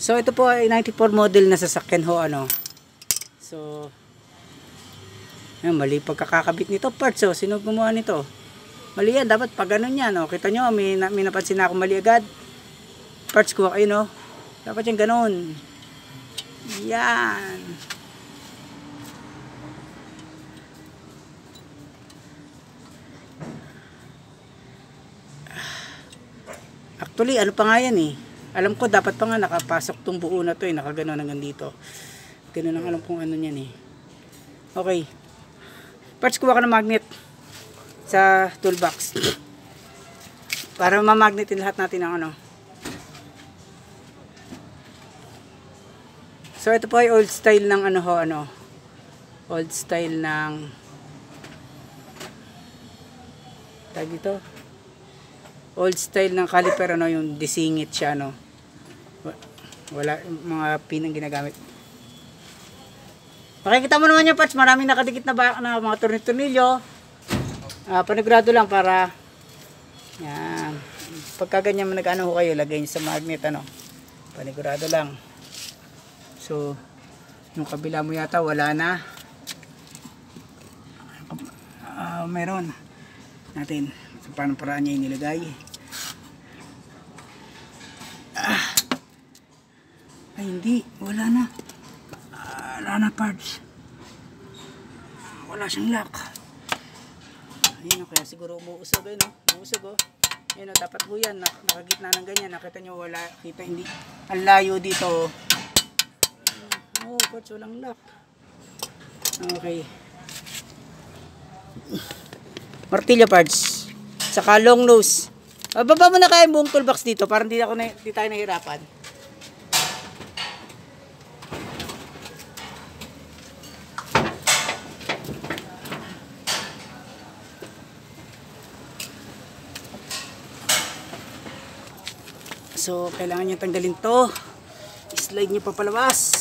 So ito po ay 94 model na sasakyan ho ano. So yan, mali pagkakakabit nito parts oh. Sino gumawa nito? Mali yan, dapat pag ganun yan oh. Kita nyo, may napansin na ako mali agad. Parts ko ayun oh. Dapat yung ganun. Yan. Actually, ano pa nga yan eh. Alam ko dapat pa nga nakapasok tong buo na to eh. Nakaganon hanggang dito. Ganun ang alam kong ano yan eh. Okay. Parts kuha ka ng magnet sa toolbox. Para mamagnetin lahat natin ng ano. So ito po ay old style ng ano ho ano. Old style ng tag dito. Old style ng caliper ano, yung disingit siya no. Wala mga pin ang ginagamit. Makikita mo naman yung parts, maraming nakadikit na mga tornilyo. Panigurado lang para yan. Pagka ganyan mo nag-ano ho kayo, lagay nyo sa magnet ano. Panigurado lang. So, yung kabila mo yata wala na. Meron natin. So, paano paraan niya inilagay. Ay hindi, wala na. Wala na parts. Wala siyang lock. Ayun o, kaya siguro umuusog eh no. Umuusog o. Ayun o, dapat po yan. Nakagitna ng ganyan. Nakita nyo wala. Kita hindi. Ang layo dito. Oh, parts walang lock. Okay. Martilyo parts. Saka long nose. Baba mo na kaya yung buong toolbox dito para hindi tayo nahirapan. So, kailangan nyo tanggalin to. Slide nyo pa palabas.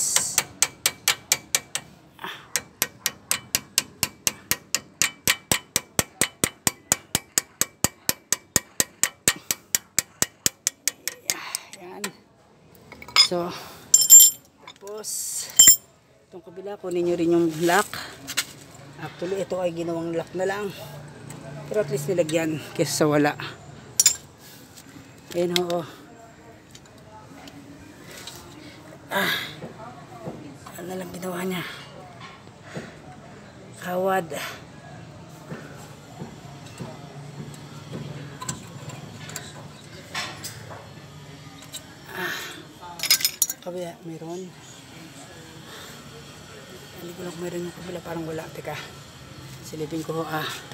Yan. So, tapos, itong kabila, kunin nyo rin yung lock. Actually, ito ay ginawang lock na lang. Pero at least nilagyan kaysa sa wala. Ayan ho. Ano lang ginawa niya? Kawad. Kabila, mayroon. Hindi ko lang mayroon yung kabila, parang wala. Teka, silipin ko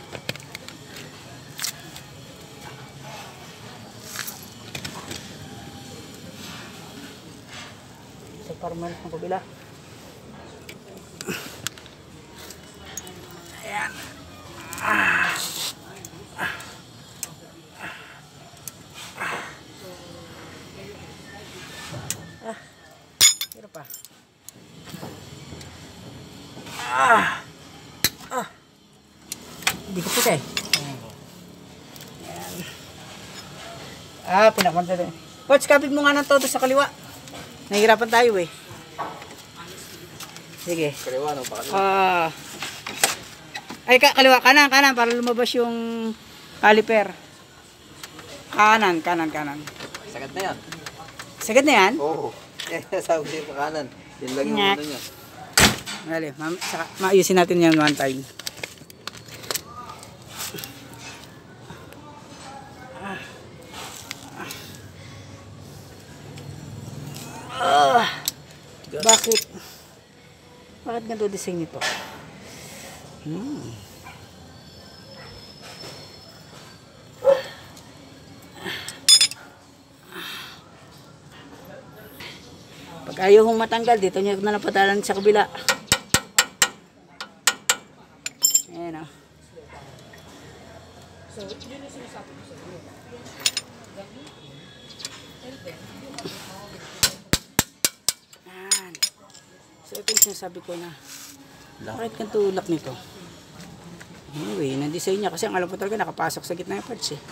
So, parang mayroon yung kabila. Ayan. Pero pa. Hindi ko pita eh. Ayan. Pinapunta din. Coach, kapit mo nga ng todo sa kaliwa. Nahihirapan tayo eh. Sige. Kaliwa no? Ay, kaliwa. Kanan para lumabas yung caliper. Kanan. Sagad na yan. Sagad na yan? Oo. Sabi ko sa kanan. Yun lang yung ano niya. Dali, maayusin natin yan one time. Bakit? Bakit ganito design nito? Pag ayaw hong matanggal, dito nyo na napatalan sa kabila. Ayan o. So, yun yung sinasabi ko sa iyo. Ayan. So, ito yung sinasabi ko na bakit kang tulak nito? Anyway, na-design niya kasi ang alam ko talaga nakapasok sa gitna yung parts eh.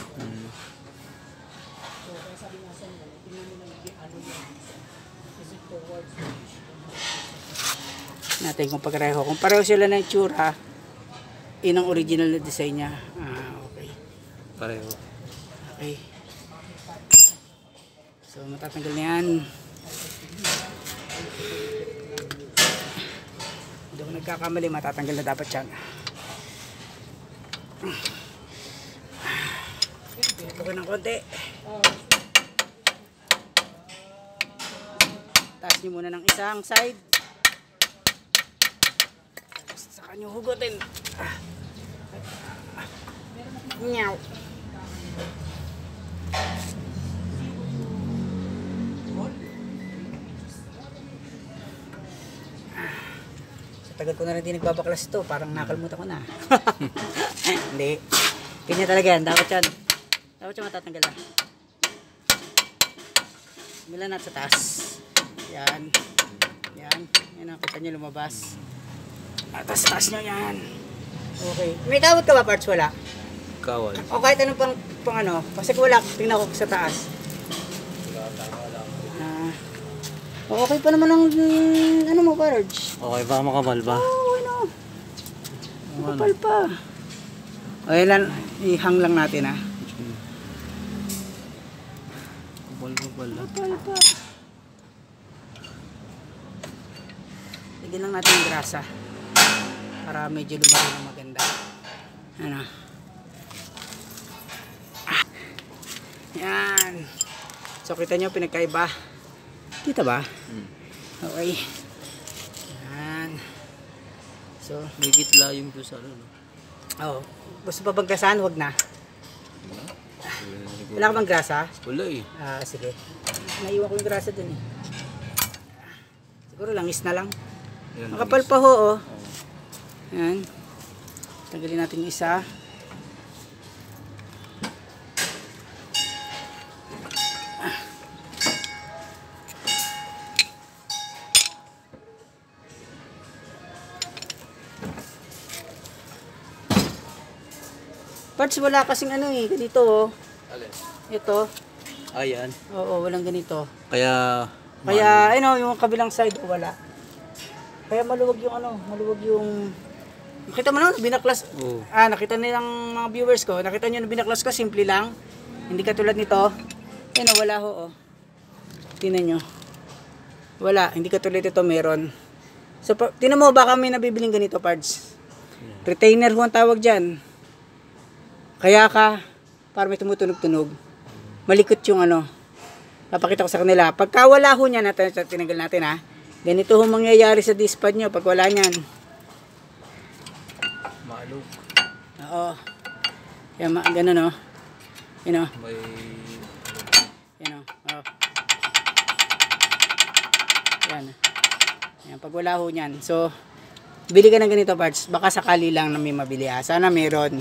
Natin kung pagreho. Kung pareho sila ng itsura, yun ang original na design niya. Okay. Pareho. Okay. So, matatanggal na yan. Hindi ako nagkakamali, matatanggal na dapat yan. Ito ko ng konti. Taas nyo muna ng isang side. Saka nyo hugutin. Nyaw. Tagal ko na rin din nagbabaklas ito. Parang nakalimutan ko na. Hindi. Kanya talaga yan. Dapat yan. Dapat yan matatanggal na. Simulan natin sa taas. Yan. Yan. Yan ang kita nyo lumabas. Atas taas nyo yan. Okay. May kawat ka ba parts? Wala? Kawal. O kahit anong pang ano. Kasi kung wala, tingnan ko sa taas. Okay pa naman ang ano mo, Barge? Okay ba? Makapal ba? Oo, ano. Makapal pa. O yan, ihang lang natin ha. Kapal. Makapal pa. Lagyan lang natin yung grasa. Para medyo lumaki na maganda. Ano. Yan. So kita nyo pinagkaiba. Kita ba? Okay. Yan. So, May gitla yung doon sa ano. oh, gusto pa bang grasahan? Huwag na. Wala ka bang grasa? Wala eh. Sige. Naiwan ko yung grasa dun eh. Siguro langis na lang. Yan, Makapal pa ho, oh. Yan. Tanggalin natin yung isa. Parts wala kasing ano eh, ganito oh. Alin? Ito. Ayan. Oo, walang ganito. Kaya Kaya yung kabilang side wala. Kaya maluwag yung ano, maluwag yung nakita mo na, binaklas. Oo. Nakita nilang mga viewers ko, nakita niyo na binaklas ko, simple lang. Hindi katulad nito. Wala ho oh. Tingnan niyo. Wala, hindi katulad ito meron. So, tingnan mo baka may nabibiling ganito parts. Retainer ho ang tawag diyan. Kaya para may tumutunog-tunog, malikot yung ano. Papakita ko sa kanila. Pagka wala ho niyan, tinanggal natin ha. Ganito ho mangyayari sa dispad nyo pag wala niyan. Malog. Oo. Kaya ganun o. Yun o. May... Yan o. Oh. Yan. Yan. Pag wala ho niyan. So, bili ka ng ganito parts. Baka sakali lang na may mabili ha. Sana meron.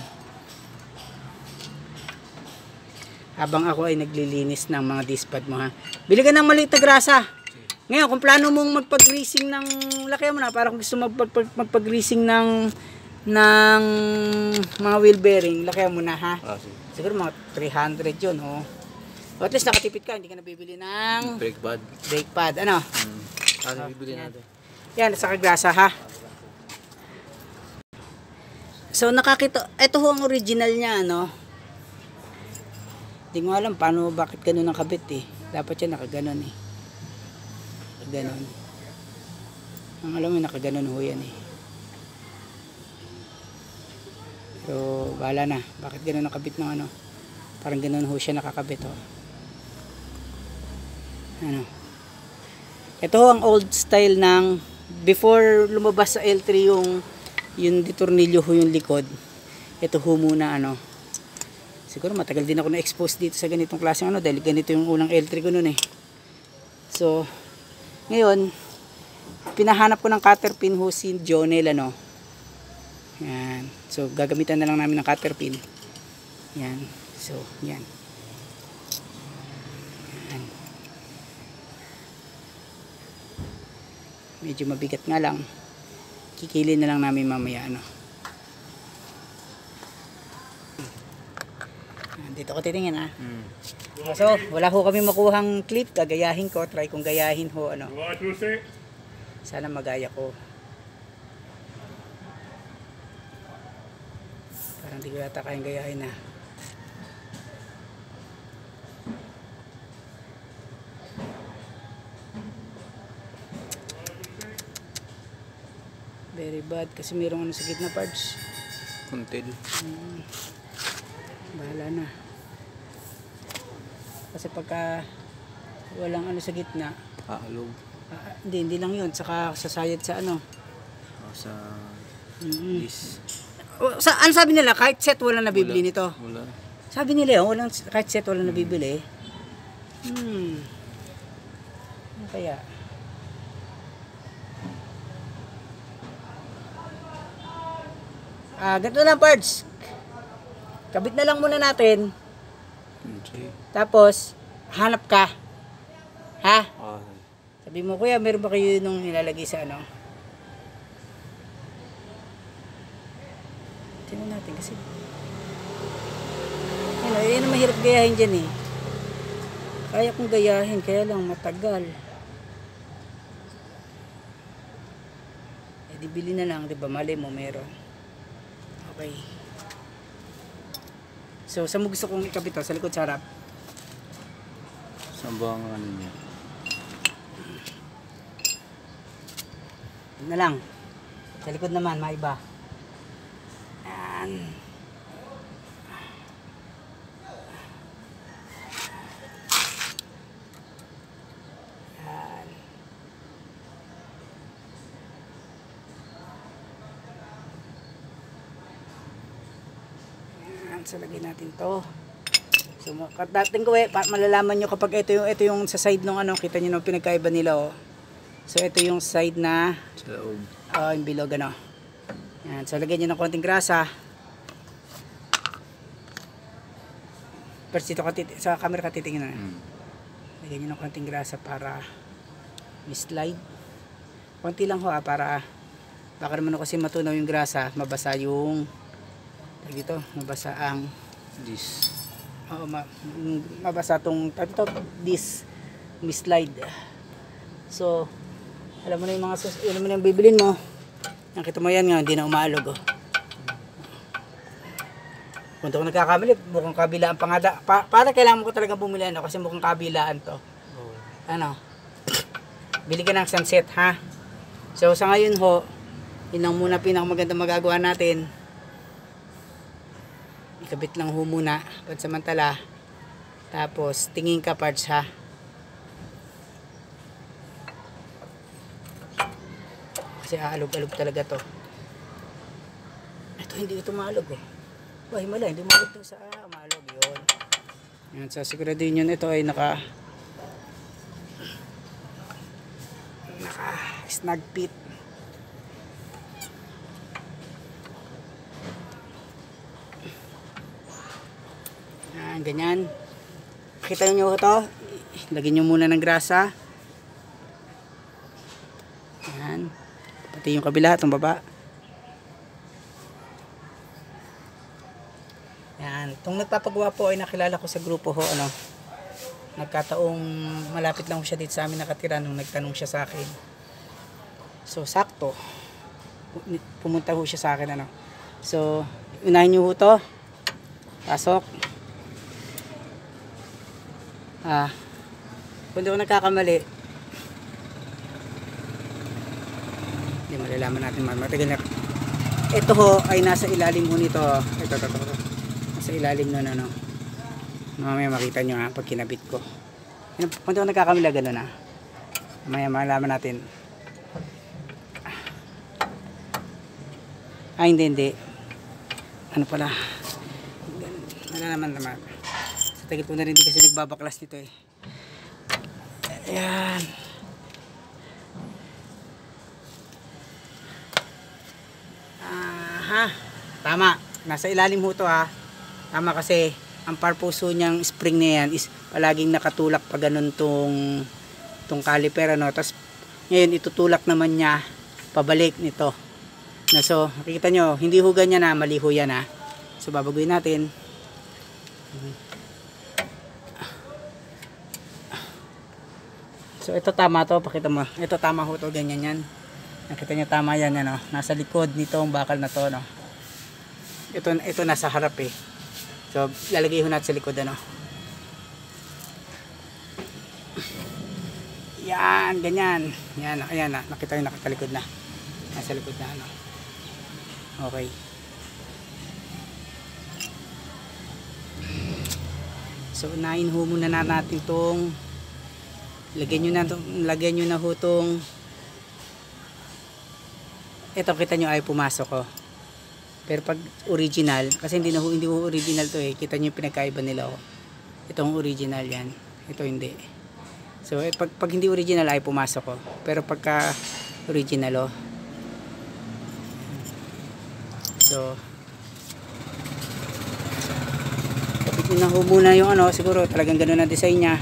Habang ako ay naglilinis ng mga dispad mo ha. Bili ka ng maliit na grasa. Ngayon, kung plano mong magpag-greasing ng, laki mo na, para kung gusto magpag-greasing ng mga wheel bearing, laki mo na ha. Siguro mga 300 yun oh. O at least nakatipid ka, hindi ka nabibili ng brake pad. brake pad. Ano? Ano bibili natin? Yan, sa grasa ha. So nakakita, ito ho ang original niya ano. Hindi ko alam paano, bakit ganun ang kabit eh. Dapat yan nakaganon eh. Nakaganon. Ang alam mo, nakaganon ho yan eh. So, bahala na. Bakit ganun nakabit ng ano? Parang ganun ho siya nakakabit ho. Ano? Ito ho ang old style ng before lumabas sa L3 yung ditornilyo ho yung likod. Ito ho muna ano. Siguro matagal din ako na-expose dito sa ganitong klaseng ano dahil ganito yung unang L3 ko noon eh. So, ngayon, pinahanap ko ng cutter pin ho si Jonel ano. Yan. So, gagamitan na lang namin ng cutter pin. Yan. So, yan. Yan. Medyo mabigat nga lang. Kikilin na lang namin mamaya ano. Dito ko titingin ha. Hmm. So, wala ho kami makuhang clip. Gagayahin ko. Try kong gayahin ho. Ano. Sana magaya ko. Parang di ko yata kayang gayahin na. Very bad. Kasi mayroong ano sa gitna parts. Kuntil. Bahala na. Kasi pagka walang ano sa gitna, Halog. hindi lang yun. Saka sasayad sa ano. O sa this. Ano sabi nila? Kahit set wala nabibili Wala. nito. Wala. Sabi nila walang, kahit set wala nabibili. Ano kaya? Ganito lang parts. Kabit na lang muna natin. Okay. Tapos, hanap ka. Ha? Ah, Sabi mo, kuya, meron ba kayo nung nilalagay sa ano? Tingnan natin kasi. Yan ang mahirap gayahin dyan eh. Kaya kong gayahin, kaya lang matagal. Eh, di bili na lang, di ba? Mali mo, meron. Okay. So, saan mo gusto kong ikabit to? Sa likod, sa harap? saan ba ang ano niya? Yun na lang. Sa likod naman, maiba. Yan. Yan. Yan. So, lagay natin to. So, dating ko malalaman nyo kapag ito yung sa side ng ano, kita nyo ng pinagkaiba nila oh. So, ito yung side na Sa loob. yung bilog ano. Yan. So, lagyan nyo ng konting grasa. First dito sa camera ka titingin na. Lagyan nyo ng konting grasa para slide. Konti lang ho para baka naman kasi matunaw yung grasa, mabasa yung dito, mabasa ang This. mabasa tong this slide. So, alam mo na yung mga alam mo na yung bibilin mo. Nakita mo yan nga, hindi na umaalog oh. Kung ito ko nagkakamali, mukhang kabilaan pa nga para kailangan mo ko talaga bumili ano, kasi mukhang kabilaan to. Ano? Bili ka ng sunset ha. So sa ngayon ho, yun ang muna pinakamaganda magagawa natin. Ikabit lang ho muna, pansamantala. Tapos tingin ka parts ha. Kasi aalog-alog talaga to. Ito hindi ito maalog oh. Ba, himala, hindi maalog to sa maalog yun. Yan, so siguraduhin yun ito ay naka snag pit. Yan, ganyan. Kita nyo ito. Lagyan nyo muna ng grasa. Yan. Pati yung kabila, itong baba. Yan. Itong nagpapagawa po ay nakilala ko sa grupo ho. Ano, nagkataong malapit lang siya dito sa amin nakatira nung nagtanong siya sa akin. So, sakto. Pumunta ho siya sa akin. Ano. So, unahin nyo ho ito. Pasok. Kung di ko nagkakamali, hindi malalaman natin matagal na. Ito ho ay nasa ilalim ho nito. Ito. Nasa ilalim nun ano. Mamaya makita nyo ha pag kinabit ko. Kung di ko nagkakamali, gano'n ha. Mamaya malalaman natin. Hindi. Ano pala. Malalaman naman. Sa tagil ko na rin kasi nagbabaklas nito eh. Ayan. Tama. Nasa ilalim ho to ha. Tama kasi ang purpose niyang spring na yan is palaging nakatulak pa ganun tong caliper ano. Tapos ngayon itutulak naman niya pabalik nito. So nakikita nyo, hindi ho ganyan na, mali ho yan ha. So babaguhin natin. So ito tama to, pakita mo. Ito tama ho to, ganyan yan. Nakita niyo tama yan, ano. Nasa likod nitong bakal na to, no. Ito nasa harap eh. So lalagay ho natin sa likod, ano. Yan, ganyan. Yan, ayan na. Nakita niyo nakatalikod na. Nasa likod na, ano. Okay. So unahin ho muna natin tong lagyan nyo na ho tong ito, kita nyo ay pumasok ko. Pero pag original, kasi hindi ho original to eh. Kita nyo yung pinagkaiba nila oh. Itong original yan. Ito hindi. So pag hindi original ay pumasok ko. Pero pagka original oh. So kapit nyo na ho muna yung ano. Siguro talagang ganun ang design nya.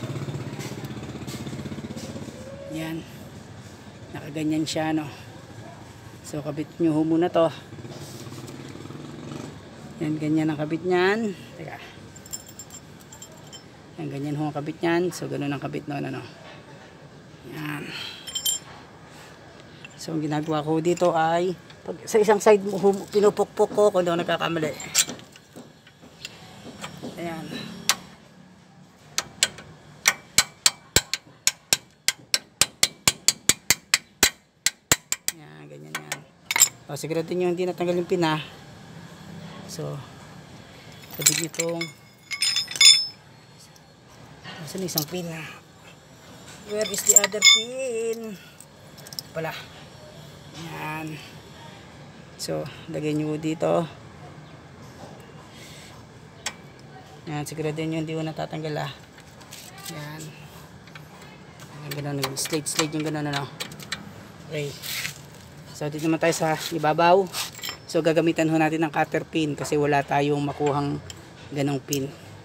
Yan. Nakaganyan siya no. So kabit nyo ho muna to. Yan, ganyan ang kabit nyan. Teka. Yan, ganyan ho ang kabit nyan. So ganun ang kabit noon, ano. Yan. So ang ginagawa ko dito ay pag sa isang side pinupukpok ko kung doon nagkakamali. Ayan. Yan, ganyan yan. O, siguraduhin nyo hindi natanggal yung pina. So, sabi ditong saan isang pin na? Where is the other pin? Pala. Yan. So, lagay nyo dito. Yan, siguraduhin nyo hindi ko natatanggal ah. Yan. Yan, gano'n. Slate yung gano'n, ano. Okay. So, dito naman tayo sa ibabaw. So, gagamitan ho natin ng cutter pin kasi wala tayong makuhang ganong pin.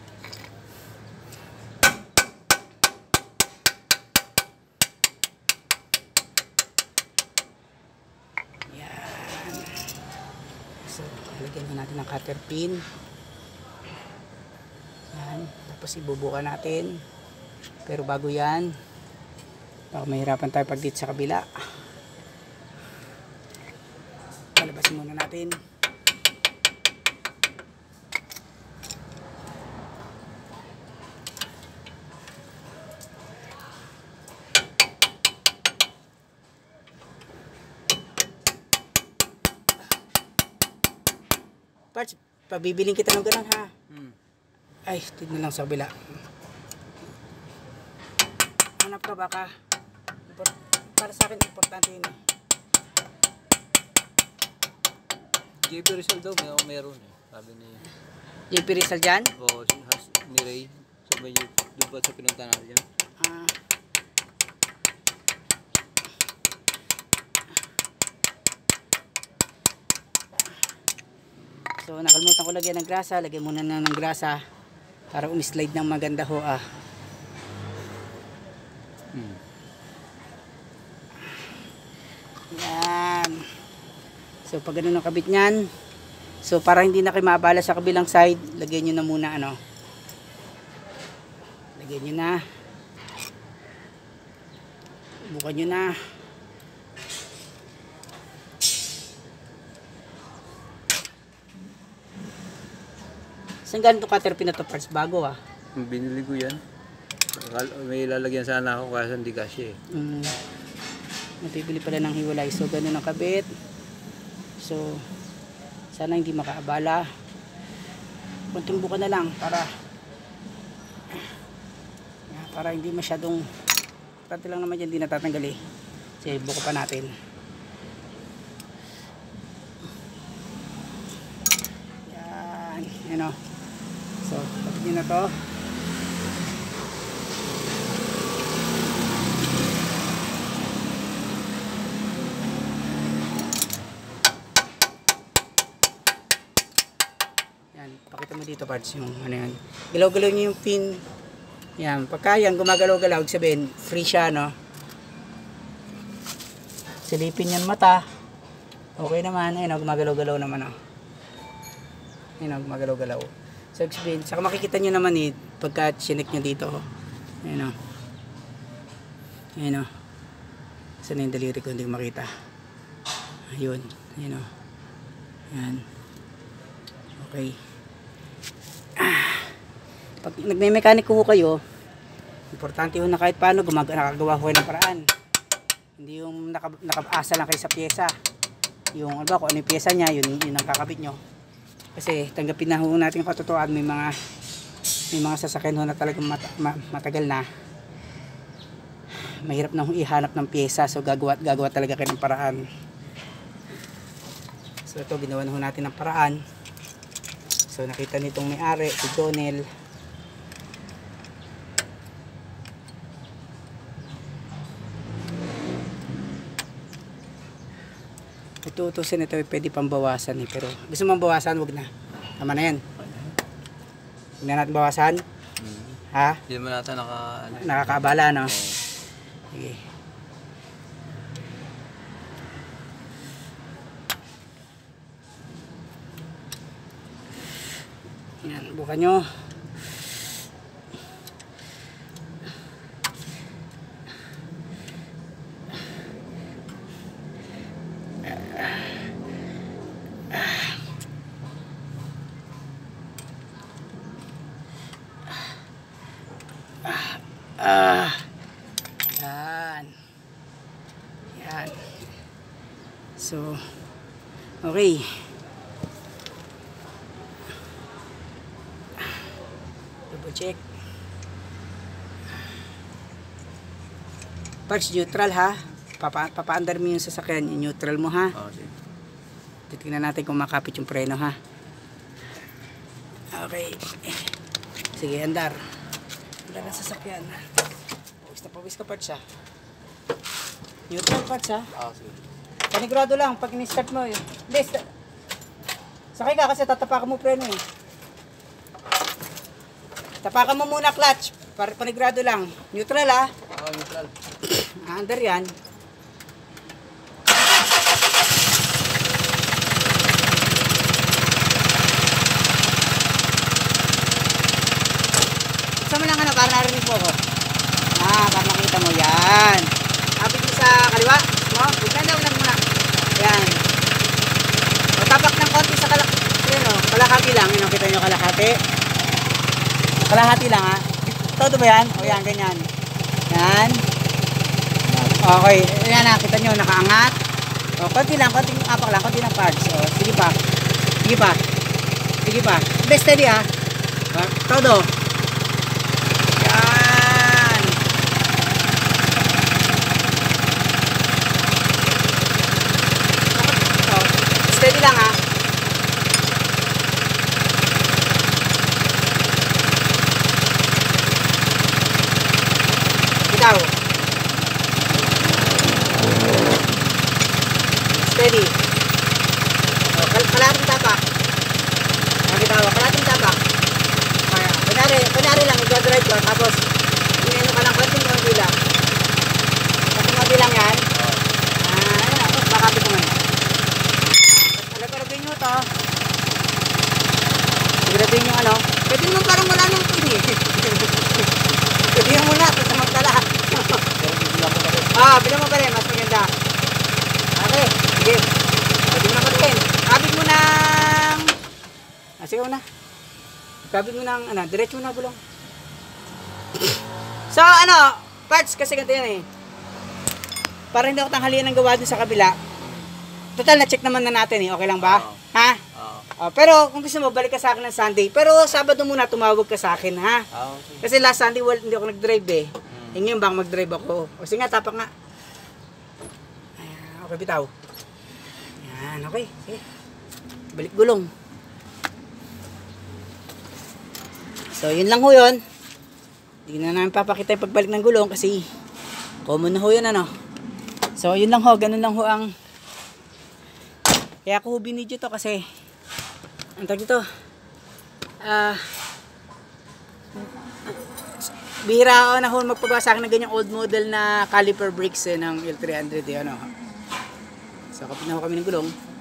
Yan. So, lagyan ho natin ng cutter pin. Yan. Tapos, ibubuka natin. Pero bago yan, baka mahirapan tayo pag dito sa kabila. Palabasin muna natin. Parts, pabibiling kita ng ganun ha. Ay, tignan lang sa kabila. Hanap ka baka. Para sa akin, importante yun eh. JP Rizal daw, meron eh. Sabi ni... JP Rizal dyan? Oo, ni Ray. Sabi niyo, doon pa sa pinunta natin yan. So, nakalimutan ko lagyan ng grasa. Lagyan muna na ng grasa para umislide ng maganda ho ah. Yan. So pag ganun ang kabit nyan, so para hindi na kayo maabala sa kabilang side, lagyan nyo na muna ano. Lagyan nyo na. Bukan nyo na. Saan ganito cutter pin na to parts? Bago ah. Binili ko yan. May lalagyan sana ako kasi hindi kasi eh. Napibili pala ng hiwalay. So ganun ang kabit. So sana hindi makaabala. Kunting buka na lang para hindi masyadong pati lang naman yan, hindi natatanggal eh. Sige, buka pa natin. Yan. Yan o. So tapos nyo na to. Pakita mo dito parts yung ano yan. Galaw-galaw nyo yung pin. Yan. Pagka yan gumagalaw-galaw, sabihin free siya no. Silipin yan mata. Okay naman. Ayun o, gumagalaw-galaw naman o. Ayun o, gumagalaw-galaw. So sabihin, saka makikita nyo naman eh, pagka chinek nyo dito. Ayun o. Ayun o. Saan na yung daliri ko? Hindi ko makita. Ayun. Ayun o. Ayan. Okay. Pag nagme-mechanic ko kayo, importante ho na kahit paano nakagawa ko ng paraan. Hindi yung nakaasa lang kayo sa pyesa. Yung ano ba, kung ano yung pyesa niya, yun ang kakabit nyo. Kasi tanggapin na ho natin yung katotohanan, may mga sasakyan ho na talagang matagal na. Mahirap na ihanap ng pyesa, so gagawa talaga kayo ng paraan. So ito, ginawa na ho natin ng paraan. So nakita nitong may-ari, si Jonel. Ito utusin ito, pwede pang bawasan eh, pero gusto mong bawasan, wag na. Tama na yan. Huwag na natin bawasan. Ha? Hindi mo natin Nakakaabala, no? Sige. Yan, bukan nyo. Yan. Yan. So, okay. Double check. Parts neutral ha. Papaandar mo yung sasakyan, neutral mo ha. Sige. Titingnan natin kung makapit yung preno ha. Okay. Sige, andar. Andar ang sasakyan. Pawis ka parts ha. Neutral parts ha. Sige. Panigurado lang pag in-start mo. Hindi, sakay ka kasi tatapakan mo preno eh. Tapakan mo muna clutch. Panigurado lang. Neutral ha. Neutral. Under yan. Gusto mo lang ano, para narinig mo ko. Para makita mo. Yan. Kapit mo sa kaliwa. Bigyan daw lang muna. Yan. O, tapak ng konti sa kalahati lang. Yun, kita nyo kalahati. Kalahati lang ha. Todo ba yan? O yan, ganyan. Yan. Okay. Yan ha, kita nyo, nakaangat. O, konti lang, konting apak lang, konti lang parts. O, sige pa. Sige pa. Sige pa. Best steady ha. Todo. Yan. O, steady lang ha. Ikaw. Steady. O, kalating tapak. Nakita ko, kalating tapak. Kunyari lang, mag-drive ka, tapos inino ka lang, konti lang. Konti lang yan. Ano na, bakapit mo ngayon. Alagarabin nyo ito. Siguraduhin yung ano. Pwede naman parang wala nang pwede. Pwede yung muna, tapos na magtala. Bilang mo pa rin, mas maganda. Okay, sige. Pwede mo na matin. Kapit mo ng... sige mo na. Kapit mo ng, diretso mo na gulong. So, parts kasi ganito yan eh. Para hindi ako tanghalian ng gawa dun sa kabila. Total, na-check naman na natin eh. Okay lang ba? Ha? Pero kung gusto mo, balik ka sa akin ng Sunday. Pero Sabado muna, tumawag ka sa akin, ha? Okay. Kasi last Sunday, hindi ako nag-drive eh. Ngayon bang mag-drive ako? O sige nga, tapak nga. Ayan, okay, bitaw. Ayan, okay. Sige. Balik gulong. So, yun lang ho yun. Hindi na namin papakita yung pagbalik ng gulong kasi common na ho yun, So, yun lang ho. Ganun lang ho ang... Kaya ako ho binidyo to kasi ang tag dito. Bihira ako na ho magpagawa sa akin ng ganyang old model na caliper brakes ng L300. So, kapit na ho kami ng gulong.